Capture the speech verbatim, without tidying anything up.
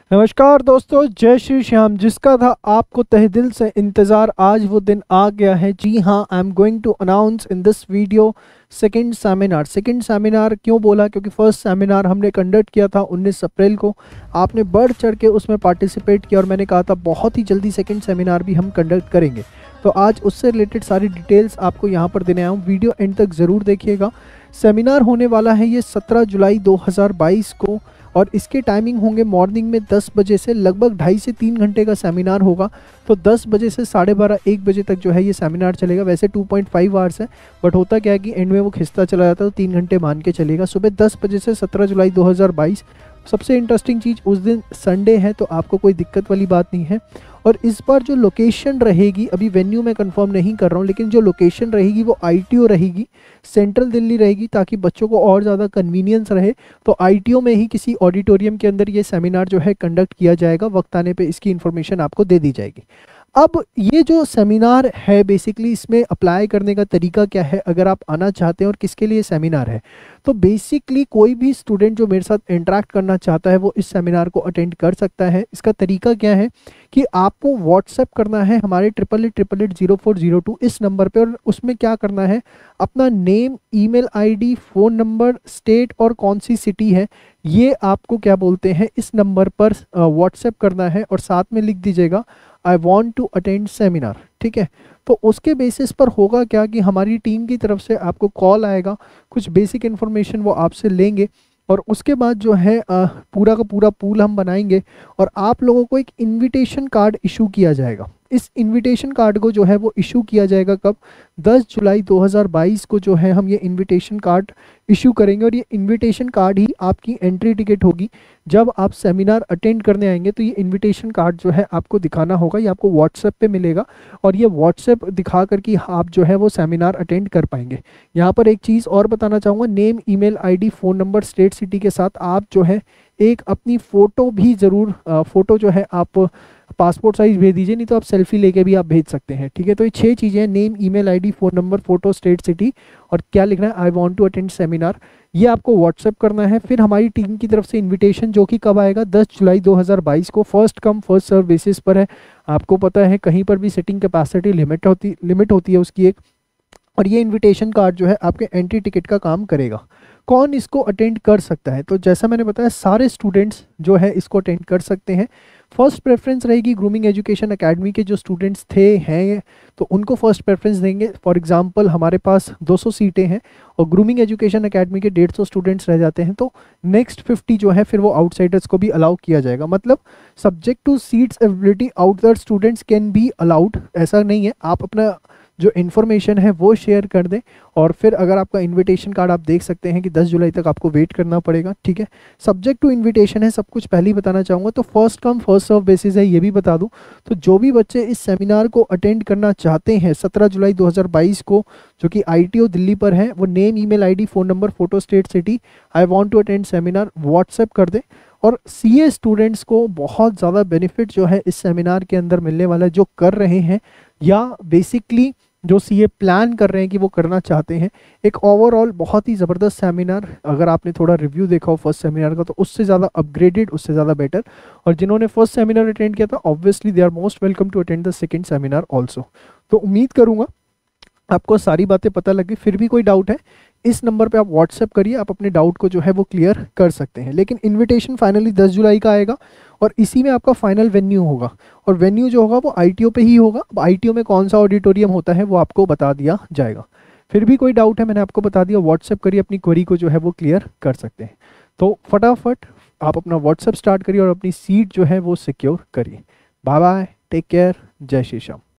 नमस्कार दोस्तों, जय श्री श्याम। जिसका था आपको तहे दिल से इंतज़ार, आज वो दिन आ गया है। जी हाँ, I am going to announce in this video second seminar. Second seminar क्यों बोला? क्योंकि फर्स्ट सेमिनार हमने कंडक्ट किया था उन्नीस अप्रैल को। आपने बढ़ चढ़ के उसमें पार्टिसिपेट किया और मैंने कहा था बहुत ही जल्दी सेकंड सेमिनार भी हम कंडक्ट करेंगे। तो आज उससे रिलेटेड सारी डिटेल्स आपको यहाँ पर देने आया हूँ। वीडियो एंड तक ज़रूर देखिएगा। सेमिनार होने वाला है ये सत्रह जुलाई दो हज़ार बाईस को और इसके टाइमिंग होंगे मॉर्निंग में दस बजे से। लगभग ढाई से तीन घंटे का सेमिनार होगा। तो दस बजे से साढ़े बारह एक बजे तक जो है ये सेमिनार चलेगा। वैसे टू पॉइंट फाइव आवर्स है, बट होता क्या है कि एंड में वो खिंचता चला जाता है, तो तीन घंटे मान के चलेगा। सुबह दस बजे से सत्रह जुलाई दो हज़ार बाईस। सबसे इंटरेस्टिंग चीज़, उस दिन संडे है, तो आपको कोई दिक्कत वाली बात नहीं है। और इस बार जो लोकेशन रहेगी, अभी वेन्यू मैं कंफर्म नहीं कर रहा हूँ, लेकिन जो लोकेशन रहेगी वो आईटीओ रहेगी, सेंट्रल दिल्ली रहेगी, ताकि बच्चों को और ज़्यादा कन्वीनियंस रहे। तो आईटीओ में ही किसी ऑडिटोरियम के अंदर ये सेमिनार जो है कंडक्ट किया जाएगा। वक्त आने पे इसकी इन्फॉर्मेशन आपको दे दी जाएगी। अब ये जो सेमिनार है, बेसिकली इसमें अप्लाई करने का तरीका क्या है, अगर आप आना चाहते हैं और किसके लिए सेमिनार है, तो बेसिकली कोई भी स्टूडेंट जो मेरे साथ इंटरेक्ट करना चाहता है वो इस सेमिनार को अटेंड कर सकता है। इसका तरीका क्या है कि आपको व्हाट्सएप करना है हमारे triple eight triple eight zero four zero two इस नंबर पे, और उसमें क्या करना है, अपना name, email ID, phone number, state और कौन सी सिटी है, ये आपको क्या बोलते हैं इस नंबर पर व्हाट्सएप करना है। और साथ में लिख दीजिएगा I want to attend seminar. ठीक है, तो उसके बेसिस पर होगा क्या कि हमारी टीम की तरफ से आपको कॉल आएगा, कुछ बेसिक इन्फॉर्मेशन वो आपसे लेंगे और उसके बाद जो है आ, पूरा का पूरा पूल हम बनाएंगे और आप लोगों को एक इनविटेशन कार्ड इशू किया जाएगा। इस इनविटेशन कार्ड को जो है वो इशू किया जाएगा कब? दस जुलाई दो हज़ार बाईस को जो है हम ये इनविटेशन कार्ड इशू करेंगे। और ये इनविटेशन कार्ड ही आपकी एंट्री टिकट होगी। जब आप सेमिनार अटेंड करने आएंगे तो ये इनविटेशन कार्ड जो है आपको दिखाना होगा, ये आपको व्हाट्सएप पे मिलेगा और ये व्हाट्सएप दिखा कर कि आप जो है वो सेमिनार अटेंड कर पाएंगे। यहाँ पर एक चीज़ और बताना चाहूँगा, name, email ID, phone number, state, city के साथ आप जो है एक अपनी फ़ोटो भी ज़रूर, फ़ोटो जो है आप पासपोर्ट साइज़ भेज दीजिए, नहीं तो आप सेल्फी लेके भी आप भेज सकते हैं। ठीक है, तो ये छह चीज़ें हैं, name, email ID, phone number, photo, state, city और क्या लिखना है, I want to attend seminar. ये आपको व्हाट्सएप करना है। फिर हमारी टीम की तरफ से इनविटेशन जो कि कब आएगा, दस जुलाई दो हज़ार बाईस को, first come first serve basis पर है। आपको पता है कहीं पर भी सिटिंग कैपेसिटी लिमिट होती लिमिट होती है उसकी एक। और ये इनविटेशन कार्ड जो है आपके एंट्री टिकट का काम करेगा। कौन इसको अटेंड कर सकता है? तो जैसा मैंने बताया, सारे स्टूडेंट्स जो है इसको अटेंड कर सकते हैं। फर्स्ट प्रेफरेंस रहेगी ग्रूमिंग एजुकेशन एकेडमी के जो स्टूडेंट्स थे हैं, तो उनको फर्स्ट प्रेफरेंस देंगे। फॉर एग्जांपल हमारे पास दो सौ सीटें हैं और ग्रूमिंग एजुकेशन एकेडमी के डेढ़ सौ स्टूडेंट्स रह जाते हैं, तो नेक्स्ट फिफ्टी जो है फिर वो आउटसाइडर्स को भी अलाउ किया जाएगा। मतलब subject to seats availability outside students can be allowed, ऐसा नहीं है। आप अपना जो इन्फॉर्मेशन है वो शेयर कर दें और फिर अगर आपका इनविटेशन कार्ड आप देख सकते हैं कि दस जुलाई तक आपको वेट करना पड़ेगा। ठीक है, सब्जेक्ट टू इनविटेशन है, सब कुछ पहले ही बताना चाहूँगा। तो first come first serve basis है, ये भी बता दूं। तो जो भी बच्चे इस सेमिनार को अटेंड करना चाहते हैं सत्रह जुलाई दो हज़ार बाईस को, जो कि आईटीओ दिल्ली पर है, वो name, email ID, phone number, photo, state, city, I want to attend seminar WhatsApp कर दें। और सीए स्टूडेंट्स को बहुत ज़्यादा बेनिफिट जो है इस सेमिनार के अंदर मिलने वाला है, जो कर रहे हैं या बेसिकली जो सीए प्लान कर रहे हैं कि वो करना चाहते हैं। एक ओवरऑल बहुत ही ज़बरदस्त सेमिनार, अगर आपने थोड़ा रिव्यू देखा हो फर्स्ट सेमिनार का तो उससे ज़्यादा अपग्रेडेड, उससे ज़्यादा बेटर। और जिन्होंने फर्स्ट सेमिनार अटेंड किया था, obviously they are most welcome to attend the second seminar also. तो उम्मीद करूँगा आपको सारी बातें पता लगी। फिर भी कोई डाउट है, इस नंबर पे आप व्हाट्सएप करिए, आप अपने डाउट को जो है वो क्लियर कर सकते हैं। लेकिन इनविटेशन फाइनली दस जुलाई का आएगा और इसी में आपका फाइनल वेन्यू होगा। और वेन्यू जो होगा वो आईटीओ पे ही होगा। अब आईटीओ में कौन सा ऑडिटोरियम होता है वो आपको बता दिया जाएगा। फिर भी कोई डाउट है, मैंने आपको बता दिया, व्हाट्सएप करिए, अपनी क्वेरी को जो है वो क्लियर कर सकते हैं। तो फटाफट आप अपना व्हाट्सएप स्टार्ट करिए और अपनी सीट जो है वो सिक्योर करिए। बाय बाय, टेक केयर, जय श्री श्याम।